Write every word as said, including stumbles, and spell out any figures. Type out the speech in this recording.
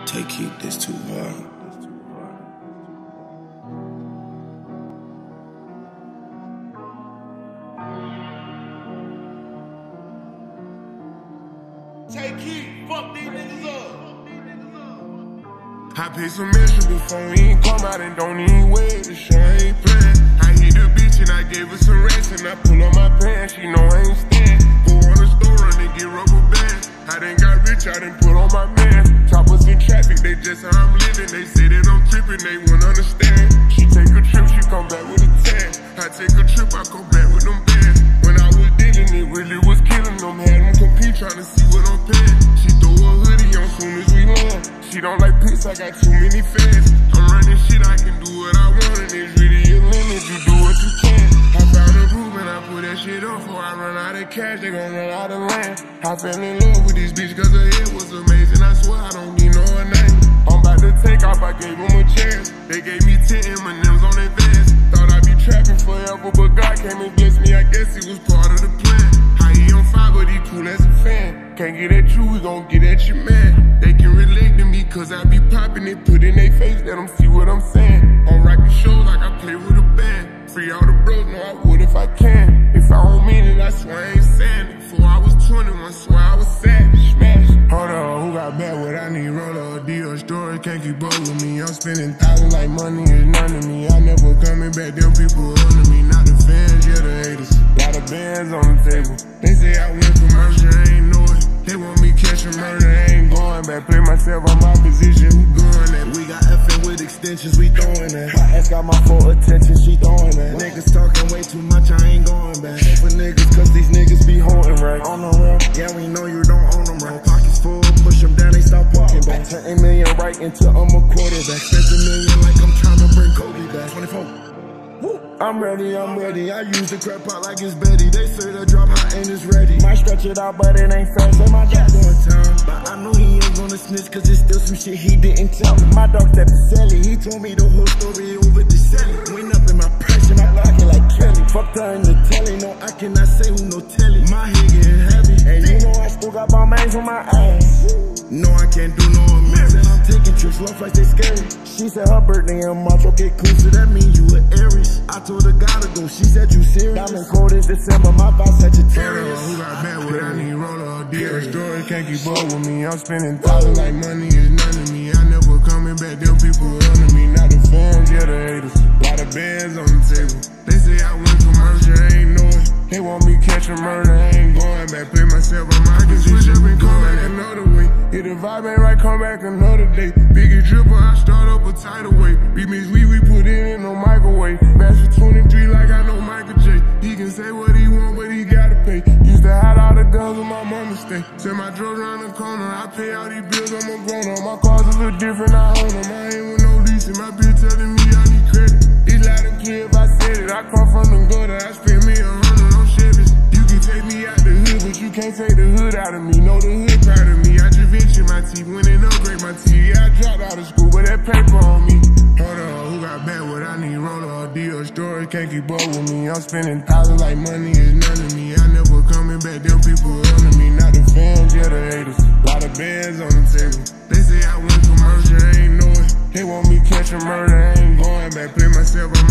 Take keep this too hard. Take heat, fuck these niggas up. I paid some extra before we ain't come out and don't even wait. The show ain't playing. I hit the bitch and I gave her some rest and I pull on my pants. She know I ain't stand. Go on the store and then get rubber bands. I done got rich, I done put on my man. Choppers in traffic, they just how I'm living. They say that I'm tripping, they won't understand. She take a trip, she come back with a tan. I take a trip, I come back with them bands. When I was dealing, it really was killing them. Had them compete, trying to see what I'm paying. She throw a hoodie on soon as we land. She don't like piss, I got too many fans. I'm running shit, I can do what I want, and it's really a limit, you do what you can. I found a groove and I put that shit up. Before I run out of cash, they gon' run out of land. I fell in love with this bitch cause her head was amazing. I swear I don't need no her name. I'm about to take off, I gave them a chance. They gave me ten M and M's on advance. Thought I'd be trapping forever, but God came and blessed me. I guess it was part of the plan. How he on fire, but he cool as a fan. Can't get at you, we gon' get at you, man. They can relate to me cause I be popping it, put in they face, let them see what I'm saying. On rapping shows like I play with a band. Free all the bros, know I would if I can. If I don't mean it, I swear I ain't saying it. Before I was twenty-one, swear I was savage, smash. Hold on, who got bad what I need? Roller or deal story, can't keep up with me. I'm spending thousands like money is none to me. I never coming back, them people under me. Not the fans, yeah the haters. Lot of bands on the table. They say I went for mercy, I ain't know it. They want me catching murder, I ain't going back. Play myself on my position, who doing that? We got effing with extensions, we throwing that. My ass got my full attention, she throwing that. Niggas talking way too much, I ain't going back. For niggas, cause these niggas be holding right. On the real, yeah we know you don't own them right. Pockets full, push them down, they stop walking back. Turn a million right into I'm a quarterback. Spent a million like I'm trying to bring Kobe back. twenty-four. I'm ready, I'm ready. I use the crap out like it's Betty. They say the drop hot and it's ready. Might stretch it out, but it ain't fast. And my job doing time. But I know he ain't gonna snitch, cause it's still some shit he didn't tell me. My dog that Pacelli, he told me the whole story over the celly. Went up in my pressure, my pocket like Kelly. Fucked her in the telly, no, I cannot say who no telly. My head getting heavy. And you know I still got bomb bangs on my ass. No, I can't do no amazing. I'm taking trips, love like they scary. She said her birthday in March, okay, cool, so that means you an Aries. I told her gotta go, she said you serious. Diamond cold in December, my boss Sagittarius. Who got bad what I need, roller or deal story, can't keep up with me. I'm spending thousands like money is none to me. I never coming back, them people under me. Not the fans, yeah the haters. Lot of bands on the table. They say I went for mercy, I ain't know it. They want me catching murder, I ain't going back. Play myself on my position, been coming another way. If the vibe ain't right, come back another day. Biggie dripper, I start up a tidal wave. Remix we, we put it in no microwave. Master twenty-three like I know Michael J. He can say what he want, but he gotta pay. Used to hide all the guns with my mama stay. Send my drugs around the corner, I pay all these bills, I'm a grown up. My cars a little different, I own them. I ain't with no leasing, my bitch telling me I need credit. It's loud and clear if I said it. I come from the gutter, I spend me a hundred on Chevys. You can take me out the hood, but you can't take the hood out of me. Know the hood proud of me. I just venture my teeth, went and upgrade my teeth. Yeah, I dropped out of school, but that paper on me. Hold on, who got bad what I need? Roller or deal story, can't keep up with me. I'm spending thousands like money is none to me. I never coming back, them people under me. Not the fans, yeah the haters. Lot of bands on the table. They say I went for mercy, I ain't know it. They want me catching murder, I ain't going back. Play myself on